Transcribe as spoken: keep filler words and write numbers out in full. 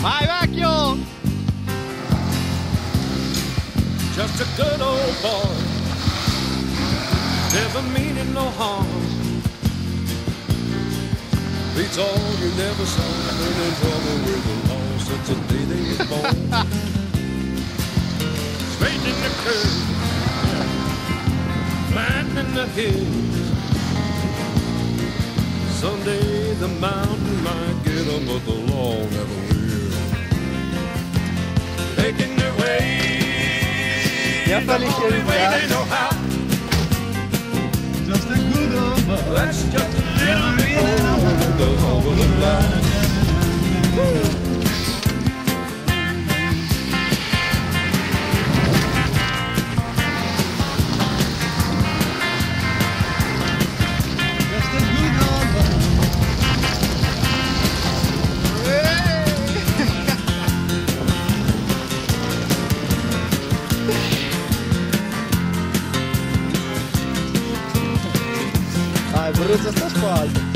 Vai vecchio! Just a good old boy, never meaning no harm. Beats all you never saw, been in trouble with the law since the day they was born. Straight in the curve, flat in the hills. Someday the mountain might get 'em, but the law never will. Making their way, Ja, the völlig only way ja. they know how. Just a good old boy. That's just a little bit of the whole of life. Just a good old boy. Dai, Bruzzo sta squadra.